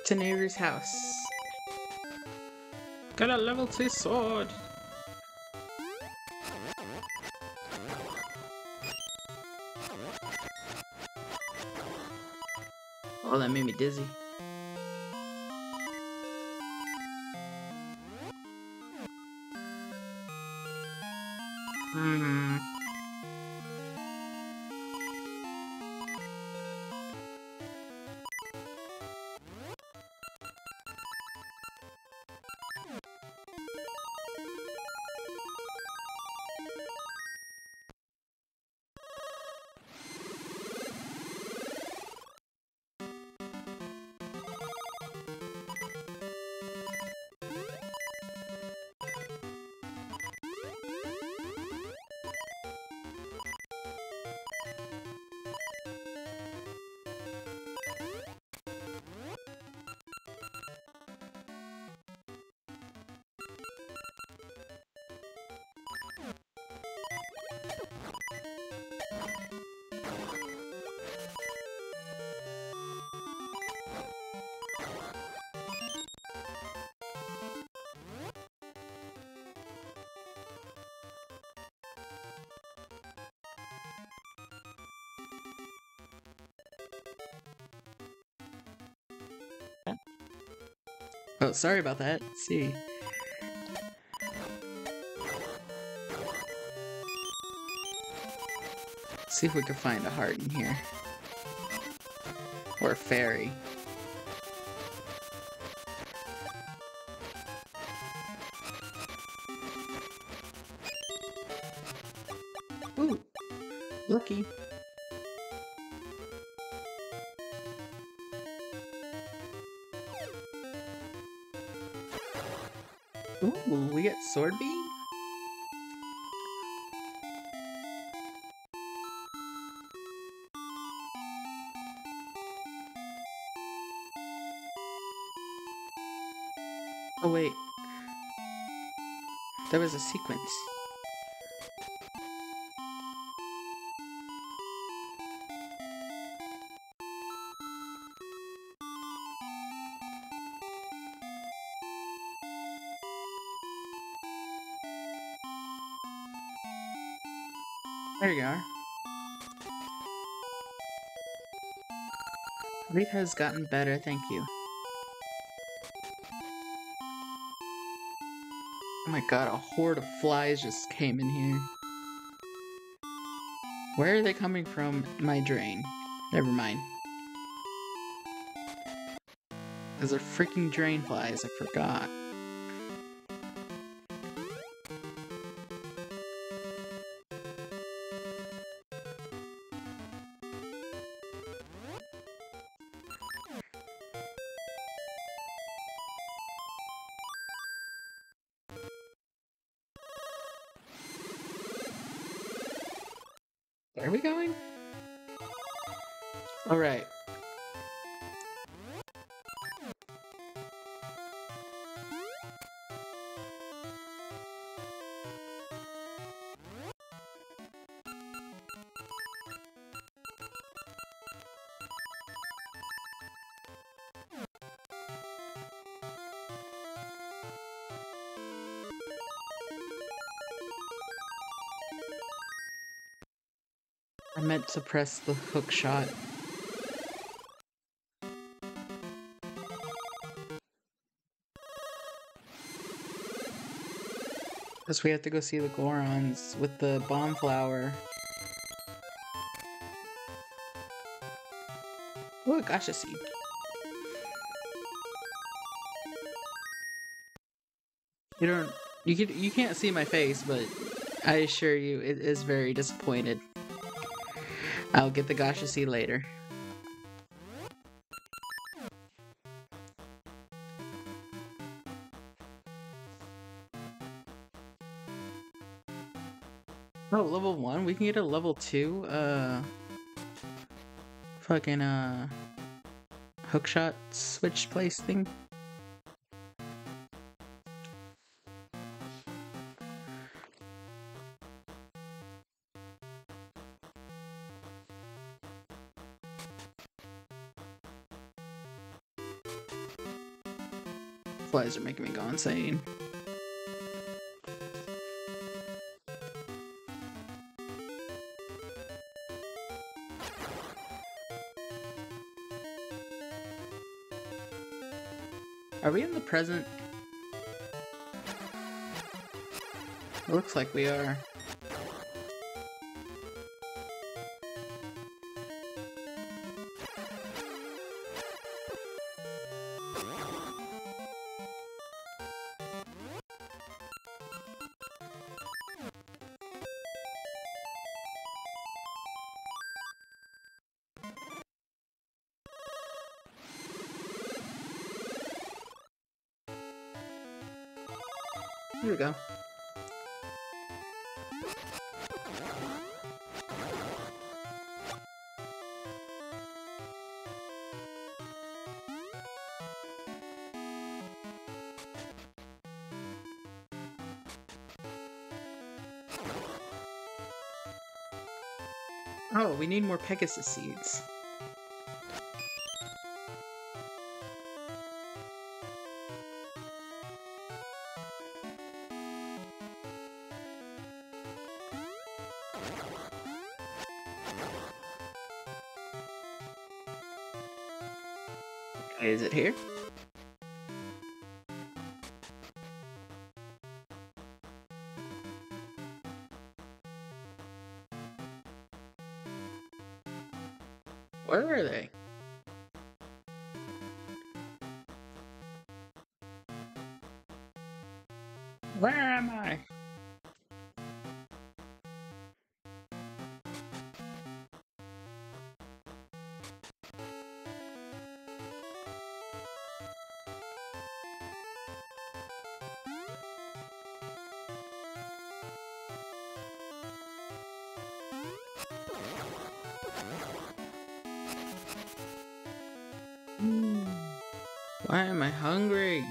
to Nehru's house. Got a level 2 sword. Oh, that made me dizzy. Oh, sorry about that. Let's see. See if we can find a heart in here. Or a fairy. Ooh! Lucky. Ooh, we get Sword Beam? Oh wait. There was a sequence. There you are. Reef has gotten better, thank you. Oh my god, a horde of flies just came in here. Where are they coming from? My drain. Never mind. Those are freaking drain flies, I forgot. Where are we going? Alright. I meant to press the hook shot. Because we have to go see the Gorons with the bomb flower. Oh, gosh, a seed. You can't see my face, but I assure you it is very disappointed. I'll get the Gasha seed later. Oh, level 1? We can get a level 2, fucking, hookshot switch place thing. Flies are making me go insane. Are we in the present? It looks like we are. Here we go. Oh, we need more Pegasus seeds. Is it here? Where are they? Where am I? Why am I hungry?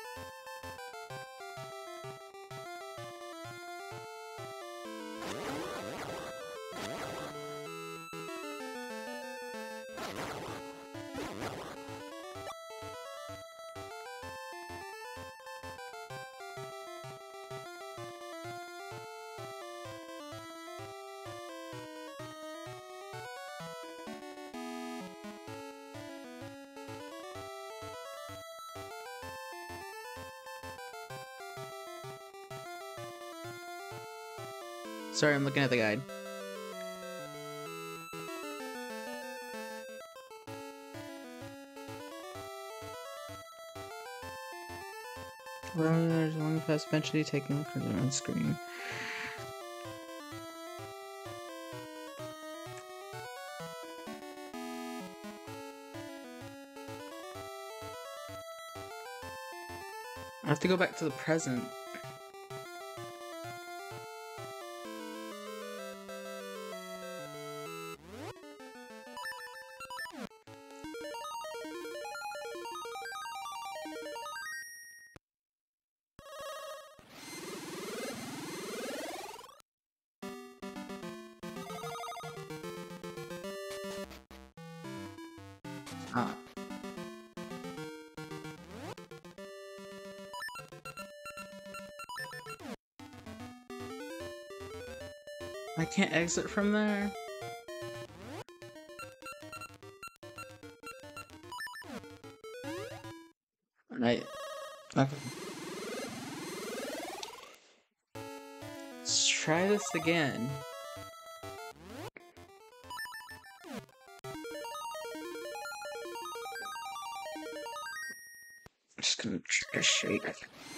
Sorry, I'm looking at the guide. Well, there's a long pass eventually taking further on screen. I have to go back to the present. Ah. I can't exit from there. Right. Okay. Let's try this again. I'm just gonna try to shake.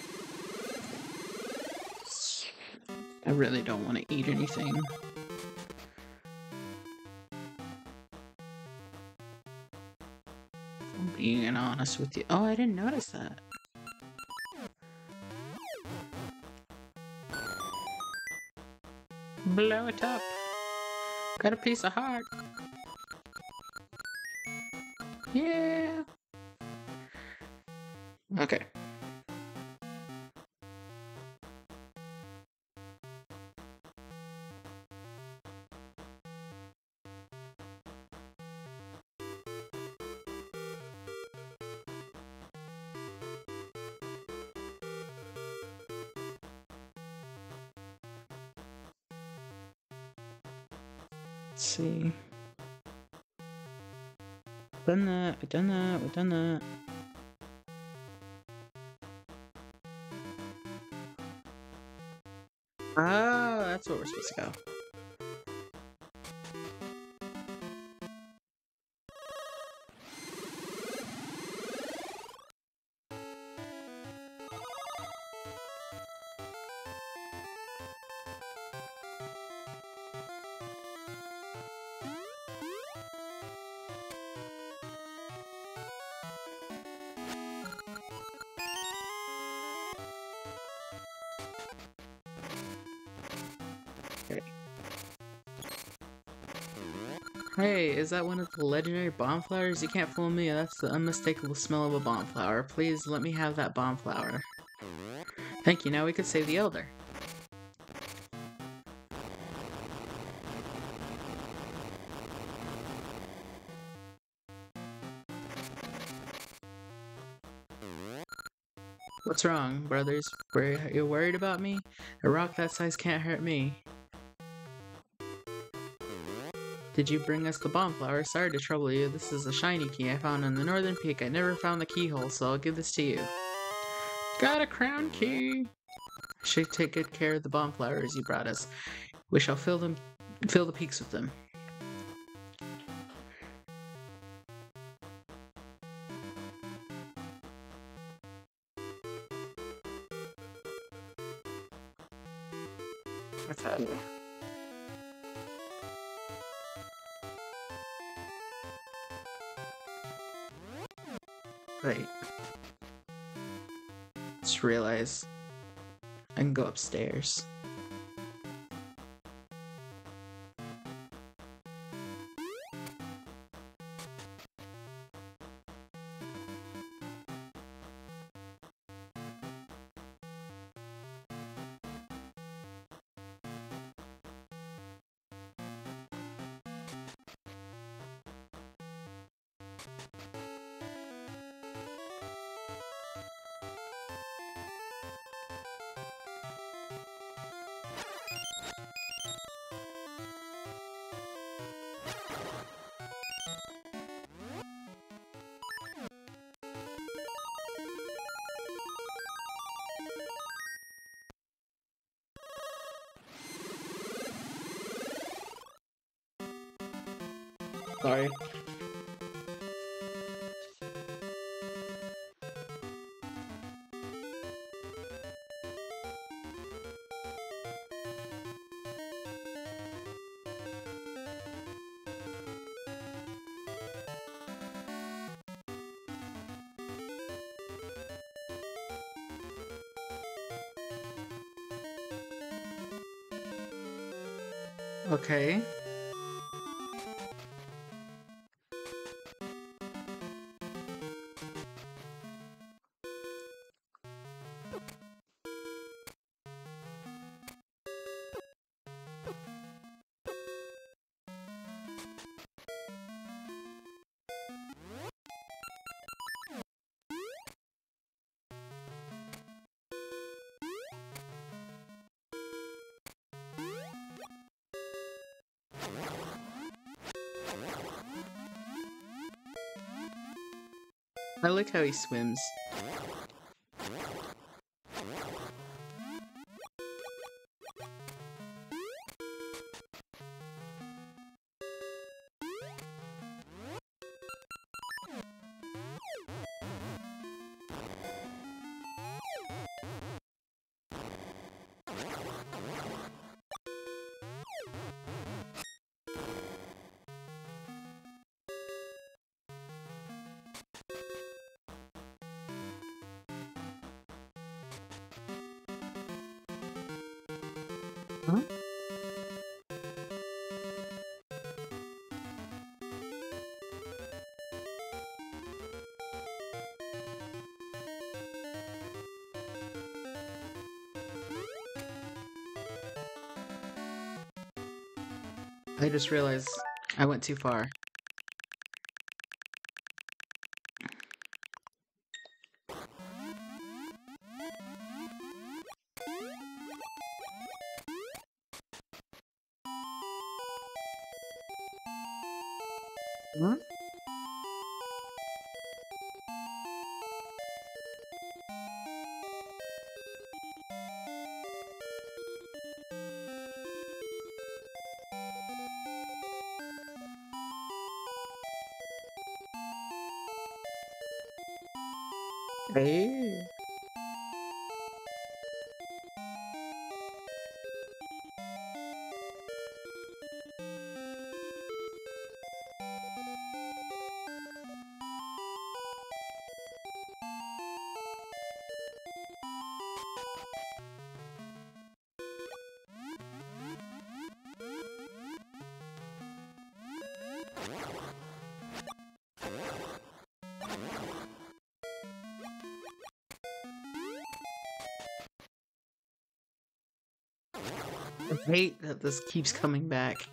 I really don't want to eat anything. I'm being honest with you. Oh, I didn't notice that. Blow it up. Got a piece of heart. Yeah. Okay. Let's see. Done that, we've done that, we've done that. Oh, that's where we're supposed to go. Okay. Hey, is that one of the legendary bomb flowers? You can't fool me, that's the unmistakable smell of a bomb flower. Please let me have that bomb flower. Thank you, now we could save the Elder. What's wrong, brothers? Were you worried about me? A rock that size can't hurt me. Did you bring us the bomb flower? Sorry to trouble you. This is a shiny key I found in the northern peak. I never found the keyhole, so I'll give this to you. Got a crown key! I should take good care of the bomb flowers you brought us. We shall fill the peaks with them. What's that? Wait. Just realize I can go upstairs. Sorry. Okay. I like how he swims. Huh? I just realized I went too far. Huh? Hey. I hate that this keeps coming back.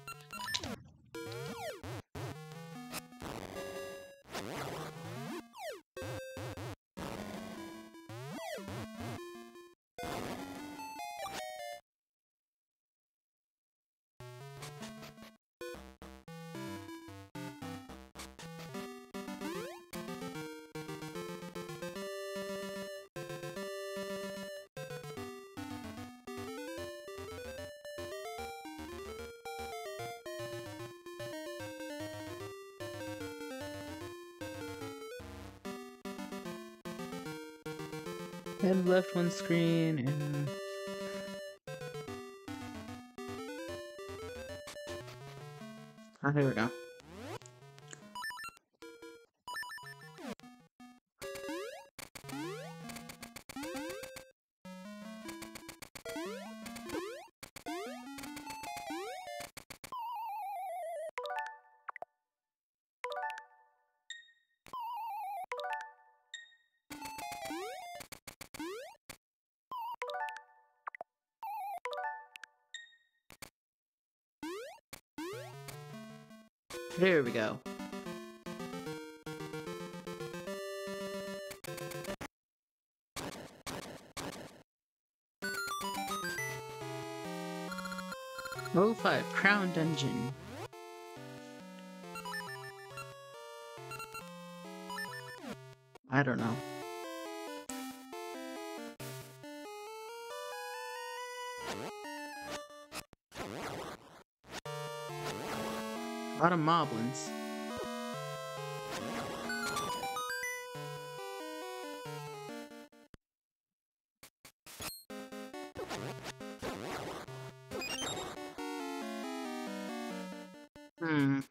Head left one screen and... Ah, here we go. There we go. Level 5, Crown Dungeon. I don't know. A lot of moblins. Hmm.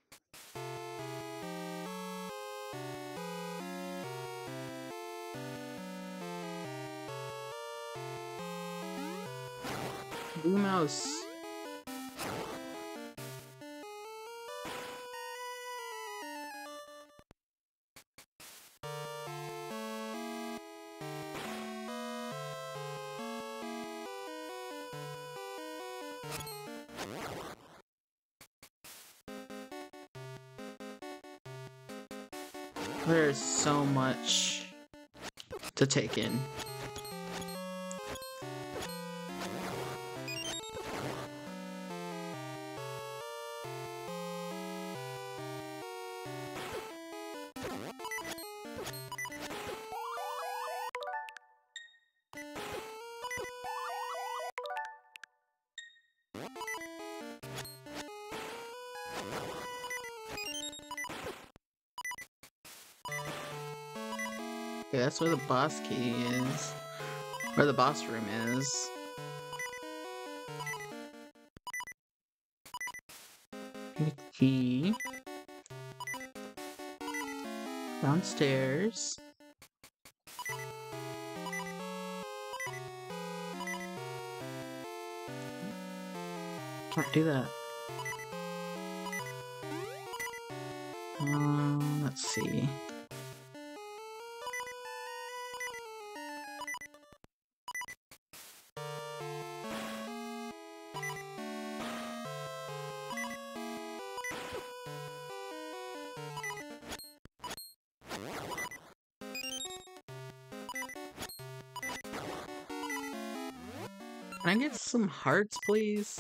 Blue mouse. There's so much to take in. Okay, that's where the boss key is. Where the boss room is. Key. Downstairs. Can't do that. Let's see. Can I get some hearts, please?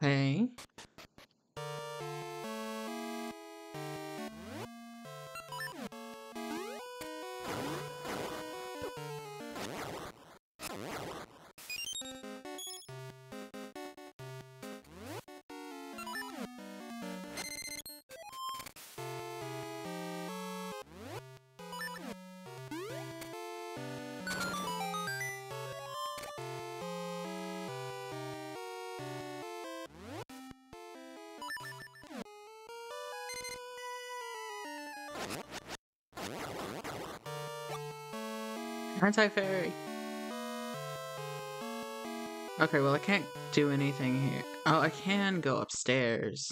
Hey. Anti-fairy. Okay, well I can't do anything here. Oh, I can go upstairs.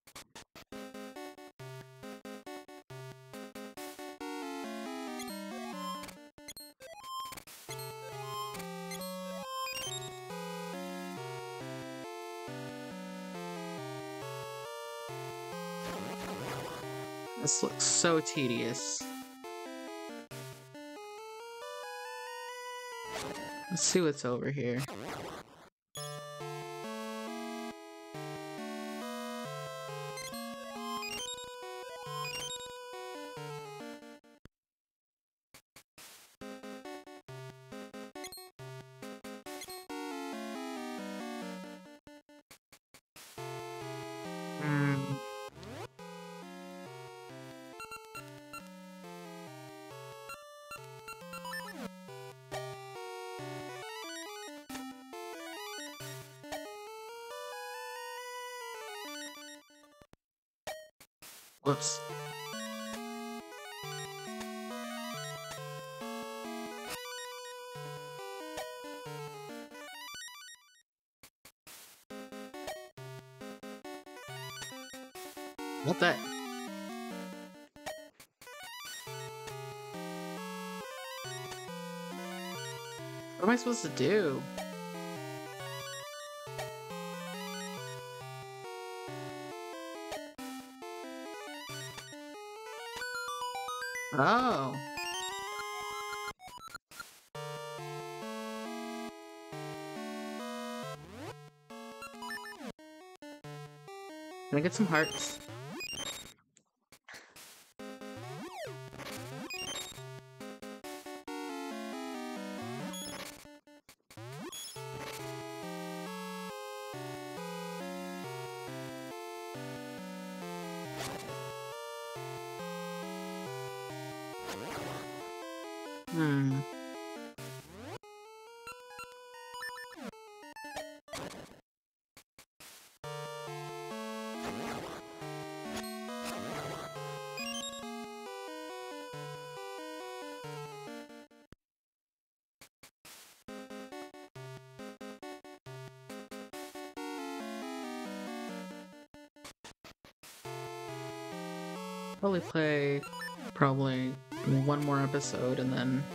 This looks so tedious. Let's see what's over here. Hmm. Whoops. What the? What am I supposed to do? Oh. Can I get some hearts? Hmm. Probably play one more episode and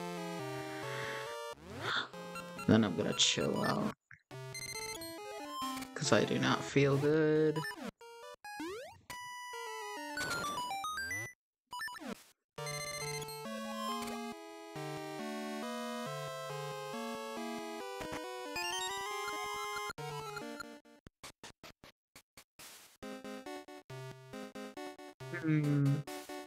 then I'm gonna chill out. Cause I do not feel good. Hmm.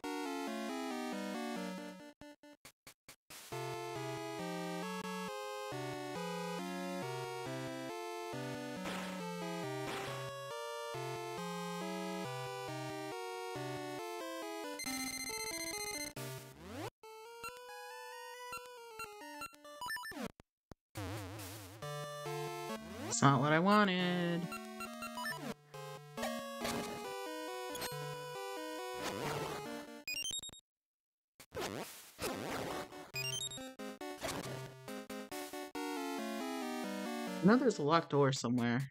It's not what I wanted. I know there's a locked door somewhere.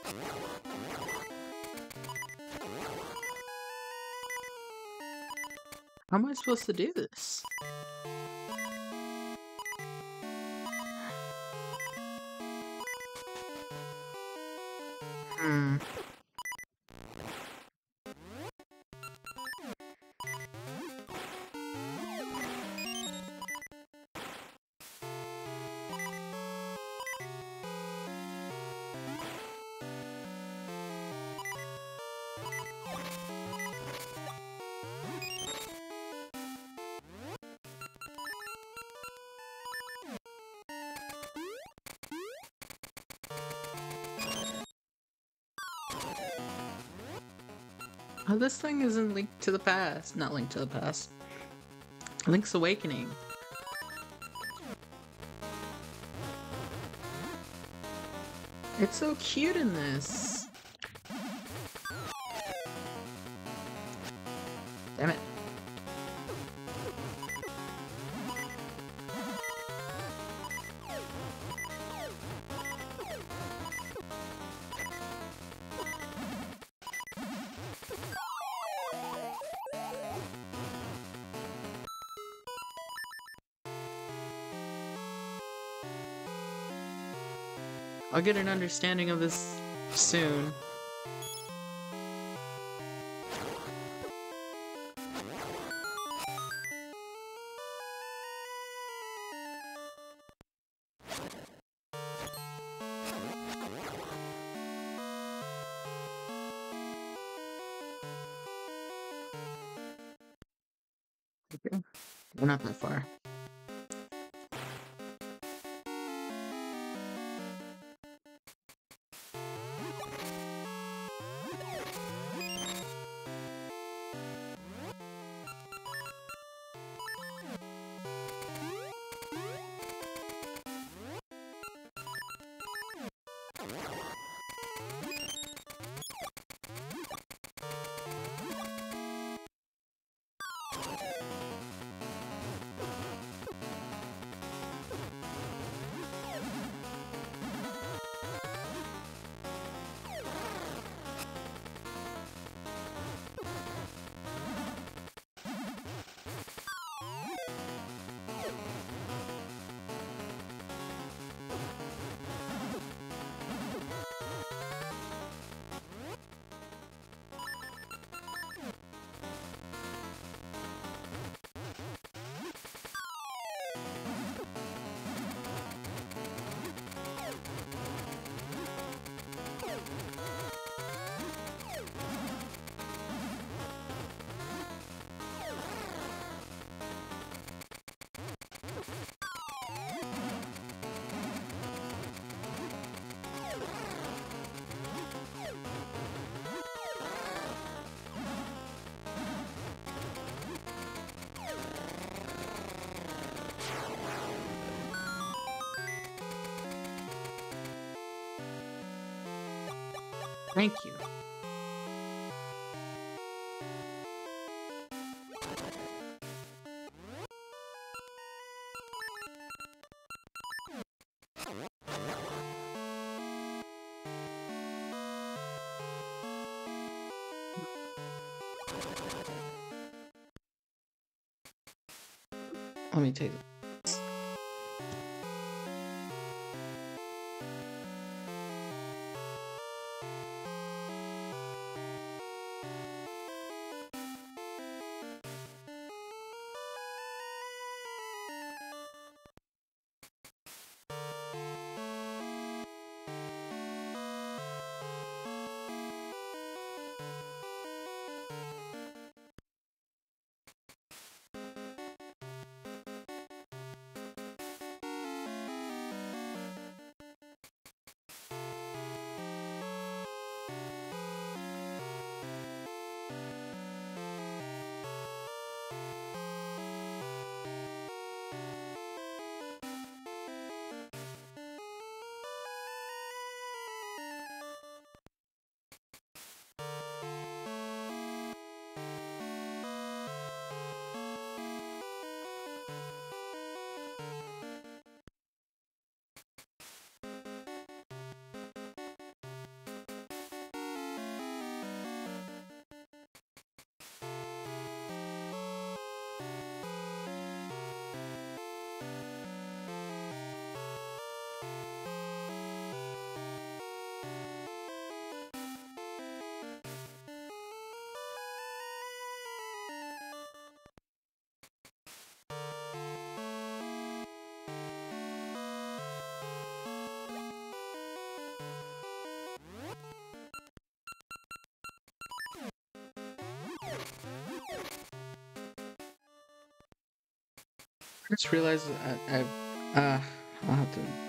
How am I supposed to do this? Hmm. Oh, this thing isn't Linked to the Past. Not Linked to the Past. Link's Awakening. It's so cute in this. Damn it. I'll get an understanding of this soon. Okay. We're not that far. Thank you. Let me take it. just realized I'll have to